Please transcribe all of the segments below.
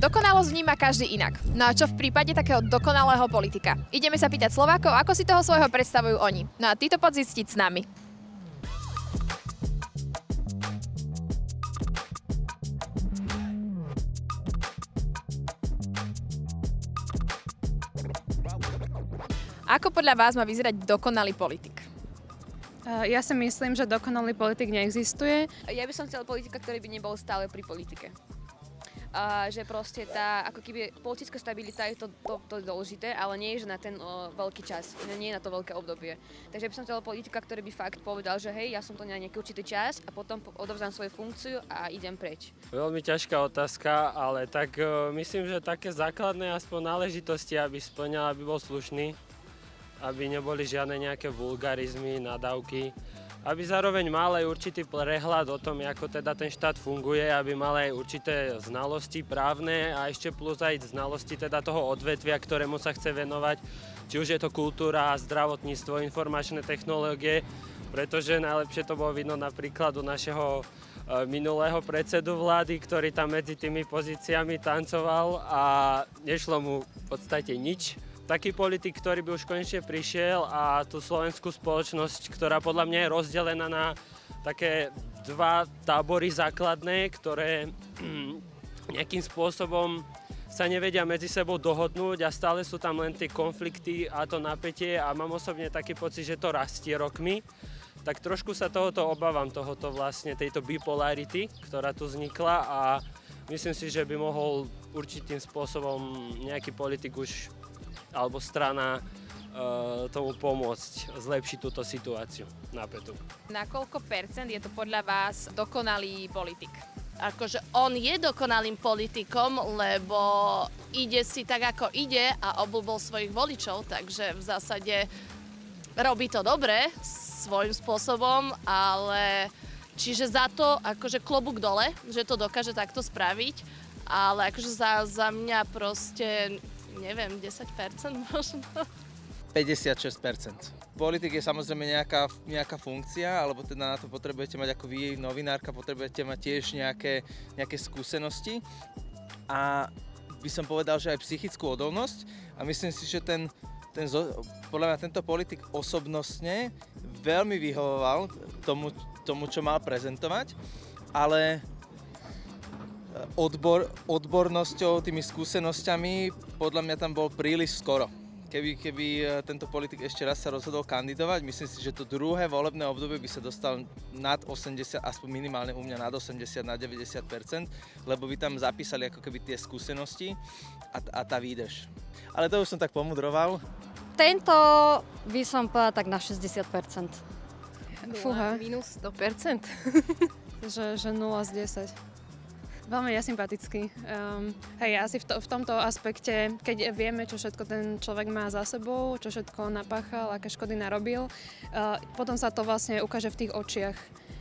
Dokonalosť vníma každý inak. No a čo v prípade takého dokonalého politika? Ideme sa pýtať Slovákov, ako si toho svojho predstavujú oni. No a ty to poď zistiť s nami. Ako podľa vás má vyzerať dokonalý politik? Ja si myslím, že dokonalý politik neexistuje. Ja by som chcela politika, ktorý by nebol stále pri politike. Že proste tá, ako keby politická stabilita je to dôležité, ale nie je, že na ten veľký čas, nie je na to veľké obdobie. Takže by som chcela politika, ktorý by fakt povedal, že hej, ja som to na nejaký určitý čas a potom odovzdám svoju funkciu a idem preč. Veľmi ťažká otázka, ale tak myslím, že také základné aspoň náležitosti, aby splňal, aby bol slušný, aby neboli žiadne nejaké vulgarizmy, nadávky, aby zároveň mal aj určitý prehľad o tom, ako teda ten štát funguje, aby mal aj určité znalosti právne a ešte plus aj znalosti teda toho odvetvia, ktorému sa chce venovať, či už je to kultúra, zdravotníctvo, informačné technológie, pretože najlepšie to bolo vidno napríklad u našeho minulého predsedu vlády, ktorý tam medzi tými pozíciami tancoval a nešlo mu v podstate nič. Taký politik, ktorý by už konečne prišiel a tú slovenskú spoločnosť, ktorá podľa mňa je rozdelená na také dva tábory základné, ktoré nejakým spôsobom sa nevedia medzi sebou dohodnúť a stále sú tam len tie konflikty a to napätie a mám osobne taký pocit, že to rastie rokmi. Tak trošku sa tohoto obávam, tejto bipolarity, ktorá tu vznikla a myslím si, že by mohol určitým spôsobom nejaký politik už alebo strana tomu pomôcť zlepšiť túto situáciu napätú. Na koľko percent je to podľa vás dokonalý politik? Akože on je dokonalým politikom, lebo ide si tak, ako ide a obľúbil svojich voličov, takže v zásade robí to dobre svojím spôsobom, ale čiže za to akože klobúk dole, že to dokáže takto spraviť, ale akože za mňa proste neviem, 10% možno. 56%. Politik je samozrejme nejaká funkcia, alebo teda na to potrebujete mať ako vy, novinárka, potrebujete mať tiež nejaké skúsenosti. A by som povedal, že aj psychickú odolnosť. A myslím si, že podľa mňa tento politik osobnostne veľmi vyhovoval tomu, čo mal prezentovať, ale odbornosťou, tými skúsenosťami, podľa mňa tam bol príliš skoro. Keby tento politik ešte raz sa rozhodol kandidovať, myslím si, že to druhé volebné obdobie by sa dostal nad 80, aspoň minimálne u mňa nad 80, na 90%, lebo by tam zapísali ako keby tie skúsenosti a tá výdrž. Ale to už som tak pomudroval. Tento by som povedala tak na 60%. Fúha. Minus 100%. že 0 z 10. Veľmi ja sympatický. Hej, asi v tomto aspekte, keď vieme, čo všetko ten človek má za sebou, čo všetko napáchal, aké škody narobil, potom sa to vlastne ukáže v tých očiach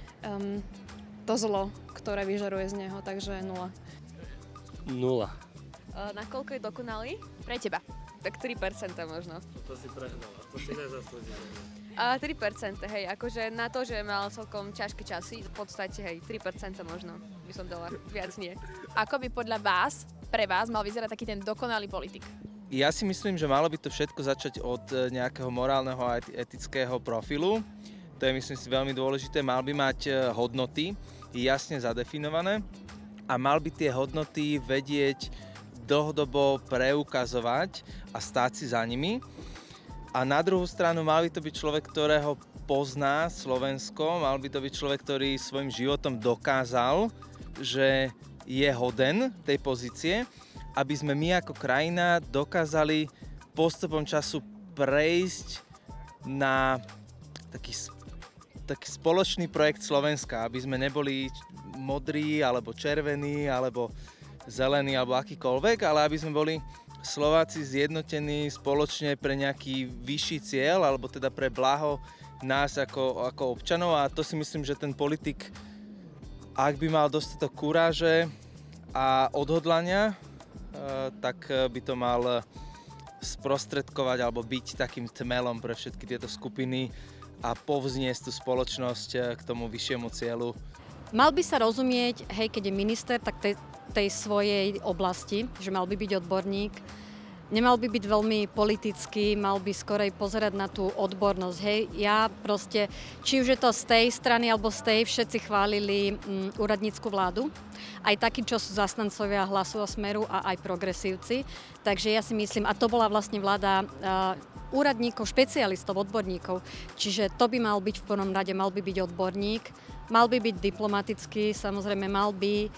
to zlo, ktoré vyžaruje z neho, takže 0. 0. Na koľko je dokonalý? Pre teba. Tak 3% možno. To si prehnala, to si nezaslúžila. 3%, hej, akože na to, že mal celkom ťažké časy, v podstate, hej, 3% možno by som dala, viac nie. Ako by podľa vás, pre vás, mal vyzerať taký ten dokonalý politik? Ja si myslím, že malo by to všetko začať od nejakého morálneho a etického profilu. To je, myslím si, veľmi dôležité. Mal by mať hodnoty jasne zadefinované a mal by tie hodnoty vedieť dlhodobo preukazovať a stáť si za nimi. A na druhú stranu mal by to byť človek, ktorého pozná Slovensko, mal by to byť človek, ktorý svojim životom dokázal, že je hoden tej pozície, aby sme my ako krajina dokázali postupom času prejsť na taký spoločný projekt Slovenska, aby sme neboli modrí, alebo červení, alebo zelení, alebo akýkoľvek, ale aby sme boli Slováci zjednotení spoločne pre nejaký vyšší cieľ, alebo teda pre blaho nás ako občanov. A to si myslím, že ten politik, ak by mal dostatok kuráže a odhodlania, tak by to mal sprostredkovať alebo byť takým tmelom pre všetky tieto skupiny a povzniesť tú spoločnosť k tomu vyššiemu cieľu. Mal by sa rozumieť, hej, keď je minister, tak tej svojej oblasti, že mal by byť odborník. Nemal by byť veľmi politický, mal by skorej pozerať na tú odbornosť. Hej, ja proste, či už je to z tej strany alebo z tej, všetci chválili úradnícku vládu. Aj takí, čo sú zastancovia Hlasu a Smeru a aj progresívci. Takže ja si myslím, a to bola vlastne vláda úradníkov, špecialistov, odborníkov. Čiže to by mal byť v prvom rade, mal by byť odborník, mal by byť diplomatický, samozrejme mal by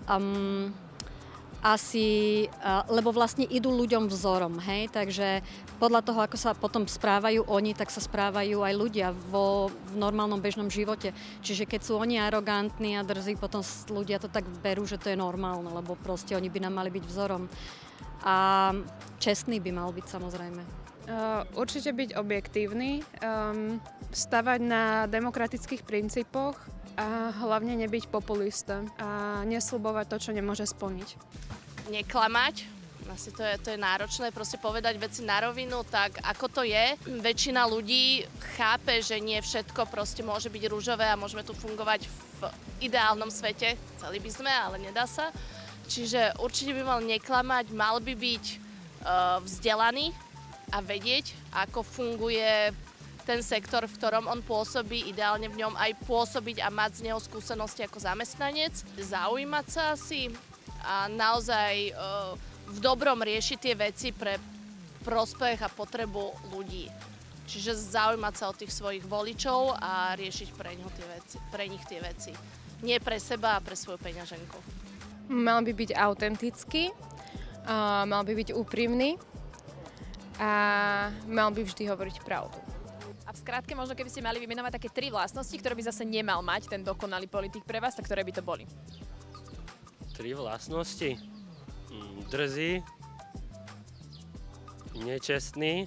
lebo vlastne idú ľuďom vzorom, hej, takže podľa toho, ako sa potom správajú oni, tak sa správajú aj ľudia v normálnom bežnom živote. Čiže keď sú oni arogantní a drzí, potom ľudia to tak berú, že to je normálne, lebo proste oni by nám mali byť vzorom. A čestný by mal byť samozrejme. Určite byť objektívny, stavať na demokratických princípoch a hlavne nebyť populista a nesľubovať to, čo nemôže splniť. Neklamať, asi to je náročné, proste povedať veci na rovinu, tak ako to je. Väčšina ľudí chápe, že nie všetko proste môže byť ružové a môžeme tu fungovať v ideálnom svete. Chceli by sme, ale nedá sa. Čiže určite by mal neklamať, mal by byť vzdelaný a vedieť, ako funguje ten sektor, v ktorom on pôsobí, ideálne v ňom aj pôsobiť a mať z neho skúsenosti ako zamestnanec, zaujímať sa asi a naozaj v dobrom riešiť tie veci pre prospech a potrebu ľudí. Čiže zaujímať sa o tých svojich voličov a riešiť pre nich tie veci. Nie pre seba a pre svoju peňaženku. Mal by byť autentický, mal by byť úprimný a mal by vždy hovoriť pravdu. A v skratke, možno keby ste mali vymenovať také 3 vlastnosti, ktoré by zase nemal mať ten dokonalý politik pre vás, tak ktoré by to boli? 3 vlastnosti? Drzý, nečestný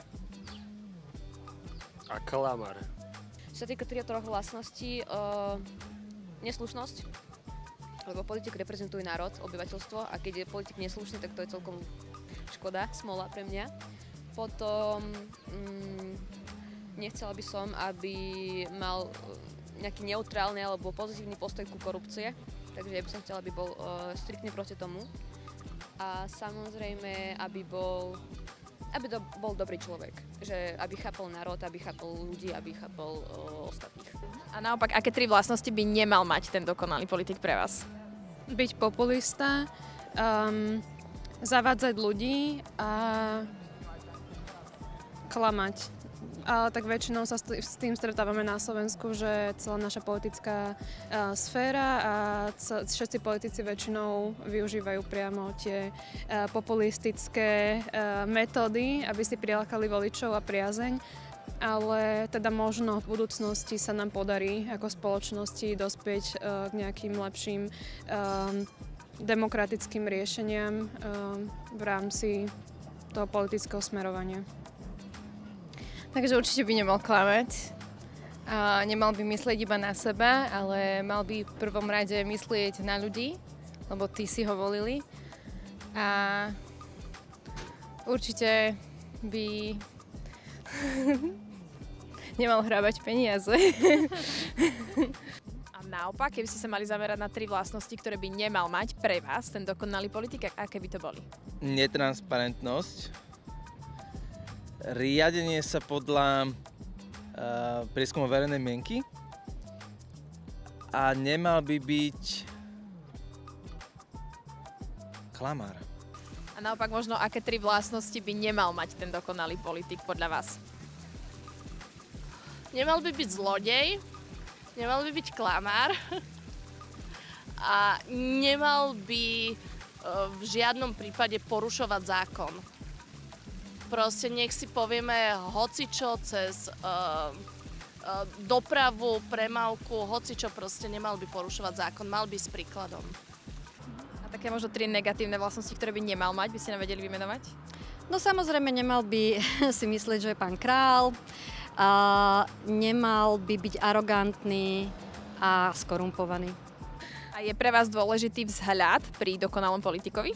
a klamar. Čo sa týka 3 vlastností, neslušnosť, lebo politik reprezentuje národ, obyvateľstvo a keď je politik neslušný, tak to je celkom škoda, smola pre mňa. Potom nechcela by som, aby mal nejaký neutrálny alebo pozitívny postoj ku korupcie, takže ja by som chcela, aby bol striktne proti tomu. A samozrejme, aby to bol dobrý človek, že aby chápal národ, aby chápal ľudí, aby chápal ostatných. A naopak, aké 3 vlastnosti by nemal mať ten dokonalý politik pre vás? Byť populista, zavádzať ľudí a klamať. Ale tak väčšinou sa s tým stretávame na Slovensku, že celá naša politická sféra a všetci politici väčšinou využívajú priamo tie populistické metódy, aby si prilákali voličov a priazeň. Ale teda možno v budúcnosti sa nám podarí ako spoločnosti dospieť k nejakým lepším demokratickým riešeniam v rámci toho politického smerovania. Takže určite by nemal klamať. A nemal by myslieť iba na seba, ale mal by v prvom rade myslieť na ľudí, lebo tí si ho volili. A určite by nemal hrábať peniaze. A naopak, keby ste sa mali zamerať na 3 vlastnosti, ktoré by nemal mať pre vás ten dokonalý politik, aké by to boli? Netransparentnosť, riadenie sa podľa prieskumu verejnej mienky a nemal by byť klamár. A naopak možno, aké 3 vlastnosti by nemal mať ten dokonalý politik podľa vás? Nemal by byť zlodej, nemal by byť klamár a nemal by v žiadnom prípade porušovať zákon. Proste nech si povieme hocičo cez dopravu, premávku, hocičo proste nemal by porušovať zákon, mal by s príkladom. A také možno 3 negatívne vlastnosti, ktoré by nemal mať, by ste nám vedeli vymenovať? No samozrejme nemal by si myslieť, že je pán král, nemal by byť arogantný a skorumpovaný. A je pre vás dôležitý vzhľad pri dokonalom politikovi?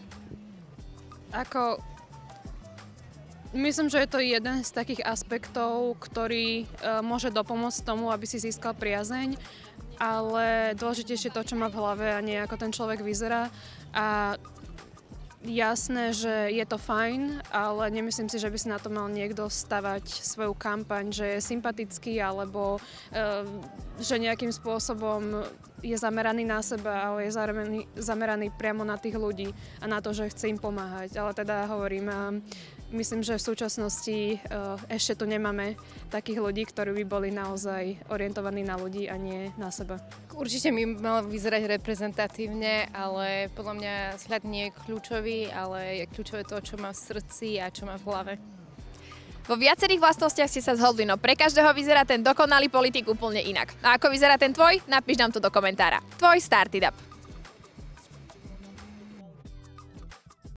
Myslím, že je to jeden z takých aspektov, ktorý môže dopomôcť tomu, aby si získal priazeň. ale dôležitejšie to, čo má v hlave a nie ako ten človek vyzerá. A jasné, že je to fajn, ale nemyslím si, že by si na to mal niekto stavať svoju kampaň, že je sympatický alebo že nejakým spôsobom je zameraný na seba, ale je zameraný priamo na tých ľudí a na to, že chce im pomáhať. Ale teda hovorím, myslím, že v súčasnosti ešte tu nemáme takých ľudí, ktorí by boli naozaj orientovaní na ľudí a nie na seba. Určite by mal vyzerať reprezentatívne, ale podľa mňa vzhľad nie je kľúčový, ale je kľúčové to, čo má v srdci a čo má v hlave. Vo viacerých vlastnostiach ste sa zhodli, no pre každého vyzerá ten dokonalý politik úplne inak. A ako vyzerá ten tvoj? Napíš nám to do komentára. Tvoj Started Up.